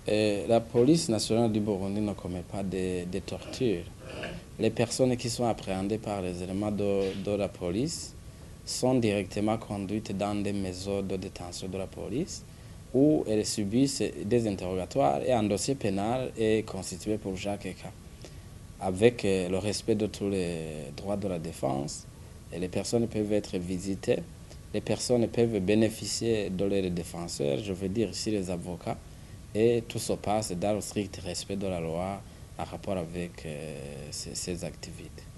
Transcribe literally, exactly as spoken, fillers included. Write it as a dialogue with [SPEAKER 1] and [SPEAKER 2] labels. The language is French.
[SPEAKER 1] Et la police nationale du Burundi ne commet pas de, de torture. Les personnes qui sont appréhendées par les éléments de, de la police sont directement conduites dans des maisons de détention de la police où elles subissent des interrogatoires et un dossier pénal est constitué pour chaque cas. Avec le respect de tous les droits de la défense, et les personnes peuvent être visitées, les personnes peuvent bénéficier de leurs défenseurs, je veux dire ici les avocats, et tout se passe dans le strict respect de la loi en rapport avec euh, ces, ces activités.